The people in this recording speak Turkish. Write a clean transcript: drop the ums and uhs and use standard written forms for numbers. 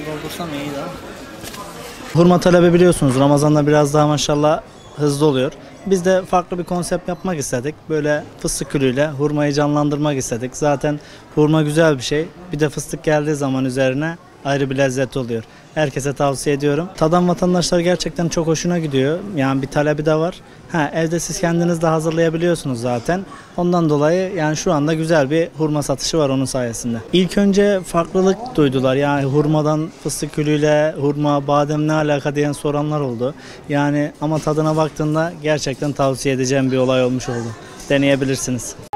doldursam iyi daha. Hurma talebi biliyorsunuz Ramazan'da biraz daha maşallah hızlı oluyor. Biz de farklı bir konsept yapmak istedik. Böyle fıstık külüyle hurmayı canlandırmak istedik. Zaten hurma güzel bir şey. Bir de fıstık geldiği zaman üzerine ayrı bir lezzet oluyor. Herkese tavsiye ediyorum. Tadan vatandaşlar gerçekten çok hoşuna gidiyor. Yani bir talebi de var. Evde siz kendiniz de hazırlayabiliyorsunuz zaten. Ondan dolayı yani şu anda güzel bir hurma satışı var onun sayesinde. İlk önce farklılık duydular. Yani hurmadan fıstık külüyle hurma, badem ne alaka diyen soranlar oldu. Yani ama tadına baktığında gerçekten tavsiye edeceğim bir olay olmuş oldu. Deneyebilirsiniz.